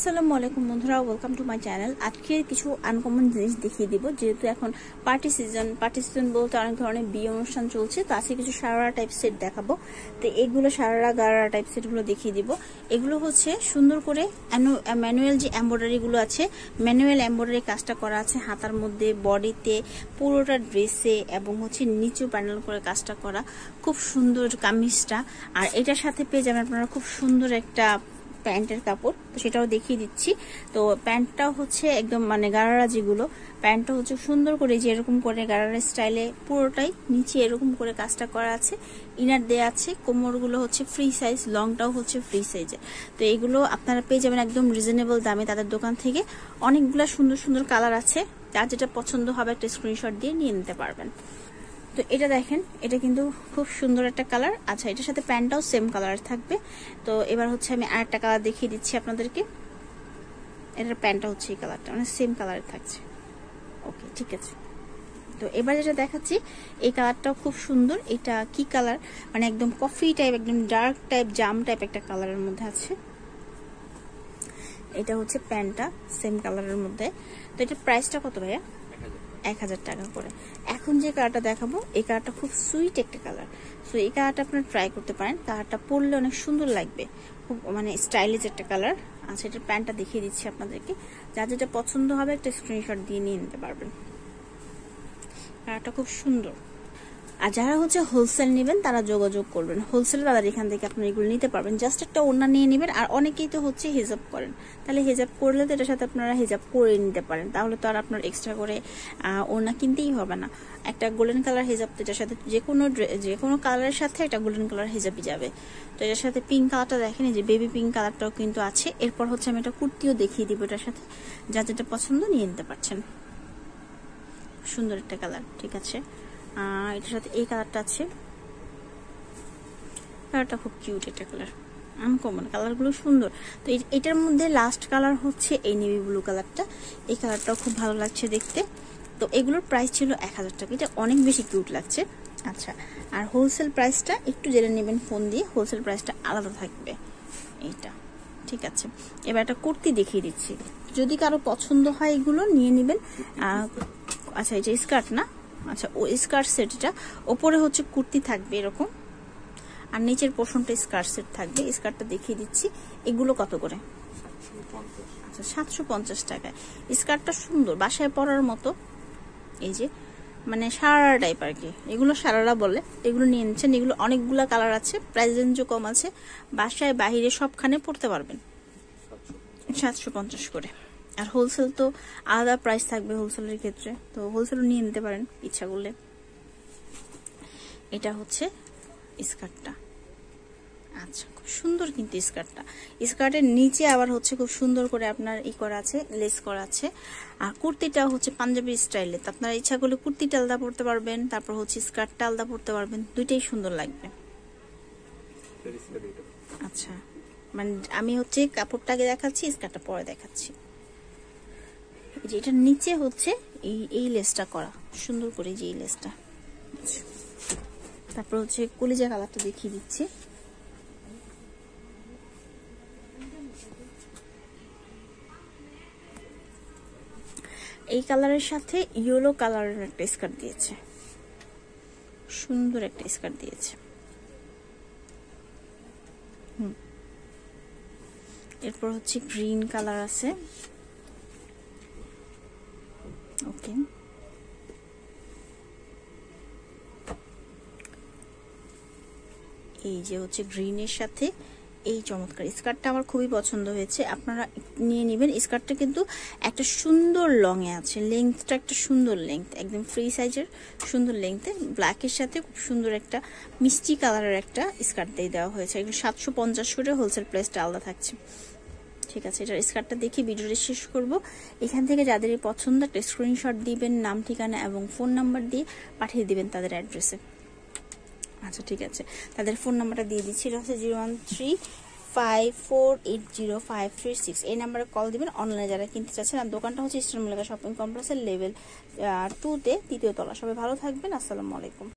আসসালামু আলাইকুম বন্ধুরা, ওয়েলকাম টু মাই চ্যানেল। আজকে কিছু আনকমন জিনিস দেখিয়ে দিব, যেহেতু এখন পার্টি সিজন বলতে অনেক ধরনের বিয়ে অনুষ্ঠান চলছে। তো আজকে কিছু সারারা টাইপ সেট দেখাবো। তো এগুলো সারারা গারারা টাইপ সেট গুলো দেখিয়ে দিব। এগুলো হচ্ছে সুন্দর করে ম্যানুয়াল যে এমব্রয়ডারি গুলো আছে, ম্যানুয়াল এমব্রয়ডারি কাজটা করা আছে হাতার মধ্যে, বডিতে, পুরোটা ড্রেসে, এবং হচ্ছে নিচু প্যানেল করে কাজটা করা। খুব সুন্দর কামিজটা। আর এটার সাথে পেয়ে যাবেন আপনারা খুব সুন্দর একটা প্যান্টের কাপড়, তো সেটাও দেখিয়ে দিচ্ছি। তো প্যান্টটাও হচ্ছে একদম গারারা, যেগুলো প্যান্টটা হচ্ছে সুন্দর করে যে এরকম করে গারারা স্টাইলে পুরোটাই নিচে এরকম করে কাজটা করা আছে, ইনার দেয়া আছে। কোমরগুলো হচ্ছে ফ্রি সাইজ, লংটাও হচ্ছে ফ্রি সাইজের। তো এগুলো আপনারা পেয়ে যাবেন একদম রিজনেবল দামে তাদের দোকান থেকে। অনেকগুলো সুন্দর সুন্দর কালার আছে, যার যেটা পছন্দ হবে একটা স্ক্রিনশট দিয়ে নিয়ে নিতে পারবেন। তো এটা দেখেন, এটা কিন্তু খুব সুন্দর একটা কালার। আচ্ছা, এটার সাথে প্যান্টটাও সেম কালার থাকবে। তো এবার হচ্ছে আমি আরেকটা কালার দেখিয়ে দিচ্ছি আপনাদেরকে। এটার প্যান্টটা হচ্ছে এই কালারটা, সেম কালারে থাকছে। ওকে, ঠিক আছে। তো এবার যেটা দেখাচ্ছি, এই কালারটাও খুব সুন্দর। এটা কি কালার, একদম কফি টাইপ, একদম ডার্ক টাইপ, জাম টাইপ একটা কালারের মধ্যে আছে। এটা হচ্ছে প্যান্টটা সেম কালারের মধ্যে। তো এটার প্রাইসটা কত ভাইয়া? 1000 টাকা করে। এখন যে কালারটা দেখাবো, এই কালারটা খুব সুইট একটা কালার। সো এই কালারটা আপনারা ট্রাই করতে পারেন। কালারটা পরলে অনেক সুন্দর লাগবে, খুব স্টাইলিশ একটা কালার। আচ্ছা, এটার প্যান্টটা দেখিয়ে দিচ্ছি আপনাদেরকে। যার যেটা পছন্দ হবে একটা স্ক্রিনশট দিয়ে নিয়ে নিতে পারবেন। কালারটা খুব সুন্দর। আর যারা হচ্ছে হোলসেল নেবেন তারা যোগাযোগ করবেন, হোলসেল তাদের এখান থেকে আপনারা এগুলো নিতে পারবেন। জাস্ট একটা ওড়না নিয়ে নেবেন। আর অনেকেই তো হচ্ছে হিজাব করেন, তাহলে হিজাব করলে তো এটার সাথে আপনারা হিজাব করে নিতে পারেন। তাহলে তো আর আপনার এক্সট্রা করে ওড়না কিনতেই হবে না। একটা গোল্ডেন কালার হিজাব, তো এটার সাথে যে কোনো কালারের সাথে একটা গোল্ডেন কালার হিজাবই যাবে। তো এটার সাথে পিঙ্ক কালারটা দেখেন, যে বেবি পিঙ্ক কালারটাও কিন্তু আছে। এরপর হচ্ছে আমি একটা কুর্তিও দেখিয়ে দিব এটার সাথে, যার যেটা পছন্দ নিয়ে নিতে পারছেন। সুন্দর একটা কালার, ঠিক আছে। এটার সাথে এই কালারটা আছে, কালারটা খুব কিউট একটা কালার, আনকমন। কালারগুলো সুন্দর। তো এটার মধ্যে লাস্ট কালার হচ্ছে এই নেভি ব্লু কালারটা। এই কালারটাও খুব ভালো লাগছে দেখতে। তো এগুলোর প্রাইস ছিল 1000 টাকা। এটা অনেক বেশি কিউট লাগছে। আচ্ছা, আর হোলসেল প্রাইসটা একটু জেনে নেবেন ফোন দিয়ে, হোলসেল প্রাইসটা আলাদা থাকবে এইটা, ঠিক আছে। এবার একটা কুর্তি দেখিয়ে দিচ্ছি, যদি কারো পছন্দ হয় এগুলো নিয়ে নেবেন। আচ্ছা, এটা স্কার্ট না? আচ্ছা, ও স্কার্ট সেট। এটা ওপরে হচ্ছে কুর্তি থাকবে এরকম, আর নিচের পোর্শনটা স্কার্ট সেট থাকবে। স্কার্টটা দেখিয়ে দিচ্ছি। এগুলো কত করে? আচ্ছা, 750 টাকায়। স্কার্টটা সুন্দর, বাসায় পরার মতো। এই যে সারারা টাইপ আর কি, এগুলো সারারা বলে। এগুলো নিয়ে নিচ্ছেন। এগুলো অনেকগুলা কালার আছে, প্রাইস রেঞ্জও কম আছে। বাসায় বাহিরে সবখানে পড়তে পারবেন। 750 করে। আর হোলসেল তো আলাদা প্রাইস থাকবে হোলসেলের ক্ষেত্রে, তো হোলসেলও নিয়ে নিতে পারেন ইচ্ছা করলে। এটা হচ্ছে স্কার্টটা। আচ্ছা, খুব সুন্দর কিন্তু স্কার্টটা। স্কার্টের নিচে আবার হচ্ছে খুব সুন্দর করে আপনার করা আছে, লেস করা আছে। আর কুর্তিটা হচ্ছে পাঞ্জাবি স্টাইলে। তো আপনারা ইচ্ছা করলে কুর্তিটা আলাদা পরতে পারবেন, তারপর হচ্ছে স্কার্টটা আলাদা পরতে পারবেন। দুইটাই সুন্দর লাগবে। আচ্ছা, আমি হচ্ছে কাপড়টাকে দেখাচ্ছি, স্কার্টটা পরে দেখাচ্ছি। যে এটার নিচে হচ্ছে এই লেসটা করা সুন্দর করে, যে এই লেসটা। তারপর হচ্ছে কলিজা কালারটা দেখিয়ে দিচ্ছি। এই কালারের সাথে ইয়েলো কালারের একটা স্কার্ট দিয়েছে, সুন্দর একটা স্কার্ট দিয়েছে। এরপর হচ্ছে গ্রিন কালার আছে। ওকে, এই যে হচ্ছে গ্রিনের সাথে এই চমৎকার স্কার্টটা আমার খুবই পছন্দ হয়েছে। আপনারা নিয়ে নেবেন। স্কার্টটা কিন্তু একটা সুন্দর লং এ আছে, লেন্থটা একটা সুন্দর লেন্থ, একদম ফ্রি সাইজের সুন্দর লেন্থে। ব্ল্যাকের সাথে খুব সুন্দর একটা মিষ্টি কালারের একটা স্কার্ট দিয়ে দেওয়া হয়েছে। এগুলো 750 করে, হোলসেল প্রাইসটা আলাদা থাকছে, ঠিক আছে। এটার স্কার্টটা দেখি ভিডিওটা শেষ করব। এখান থেকে যাদের পছন্দ একটা স্ক্রিনশট দিবেন, নাম, ঠিকানা এবং ফোন নাম্বার দিয়ে পাঠিয়ে দিবেন তাদের অ্যাড্রেসে। আচ্ছা, ঠিক আছে। তাদের ফোন নাম্বারটা দিয়ে দিচ্ছি, এটা হচ্ছে 01354805336। এই নাম্বারে কল দিবেন অনলাইনে যারা কিনতে চাচ্ছেন। আর দোকানটা হচ্ছে ইস্টার্ন মল্লিকা শপিং কমপ্লেক্সের লেভেল 2-তে, 3য় তলা। সবাই ভালো থাকবেন। আসসালামু আলাইকুম।